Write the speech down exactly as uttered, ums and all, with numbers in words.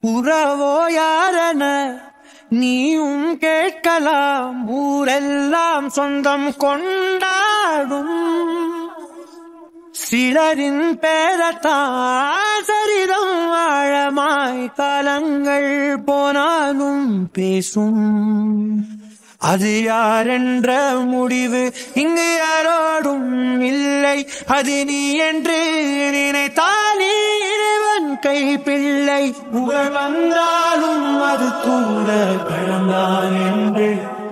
உறவோ யாரென நீயும் கேட்கலாம். ஊரெல்லாம் சொந்தம் கொண்டாடும் சிலரின் பேரத்தான் சரிதம் ஆழமாய் காலங்கள் போனாலும் பேசும். அது யாரென்ற முடிவு இங்கு யாரோடும் இல்லை. அது நீ என்று நினைத்தானே இறைவன் கை பிள்ளை. புகழ் வந்தாலும் அது கூட கடந்தான் என்று